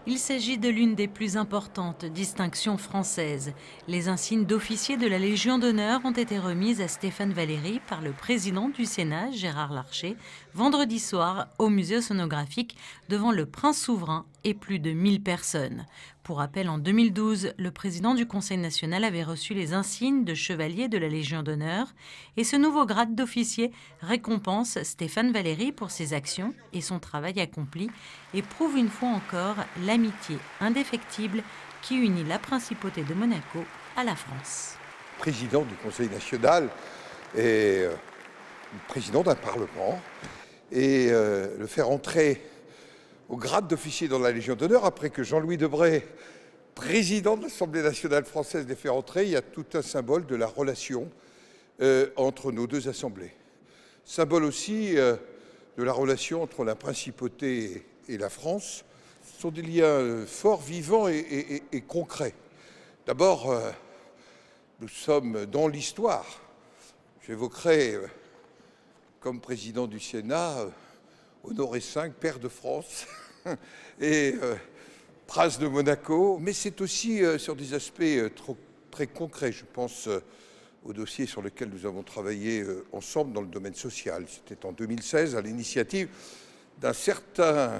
Il s'agit de l'une des plus importantes distinctions françaises. Les insignes d'officier de la Légion d'honneur ont été remises à Stéphane Valéry par le président du Sénat, Gérard Larcher, vendredi soir au musée océanographique devant le prince souverain et plus de 1000 personnes. Pour rappel, en 2012, le président du Conseil national avait reçu les insignes de chevalier de la Légion d'honneur et ce nouveau grade d'officier récompense Stéphane Valéry pour ses actions et son travail accompli et prouve une fois encore l'amitié indéfectible qui unit la principauté de Monaco à la France. Président du Conseil national et président d'un parlement, et le faire entrer au grade d'officier dans la Légion d'honneur, après que Jean-Louis Debré, président de l'Assemblée nationale française, l'ait fait entrer, il y a tout un symbole de la relation entre nos deux assemblées. Symbole aussi de la relation entre la principauté et la France. Ce sont des liens forts, vivants et concrets. D'abord, nous sommes dans l'histoire. J'évoquerai, comme président du Sénat, Honoré V, père de France, et prince de Monaco. Mais c'est aussi sur des aspects très concrets. Je pense au dossier sur lequel nous avons travaillé ensemble dans le domaine social. C'était en 2016, à l'initiative d'un certain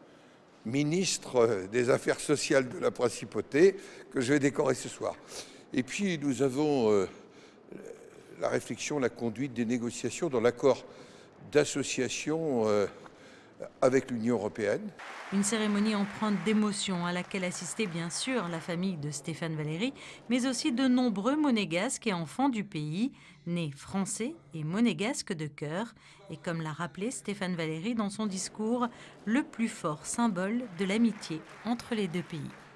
ministre des Affaires sociales de la Principauté, que je vais décorer ce soir. Et puis nous avons la réflexion, la conduite des négociations dans l'accord d'association avec l'Union européenne. Une cérémonie empreinte d'émotion à laquelle assistait bien sûr la famille de Stéphane Valéry, mais aussi de nombreux monégasques et enfants du pays, nés français et monégasques de cœur, et comme l'a rappelé Stéphane Valéry dans son discours, le plus fort symbole de l'amitié entre les deux pays.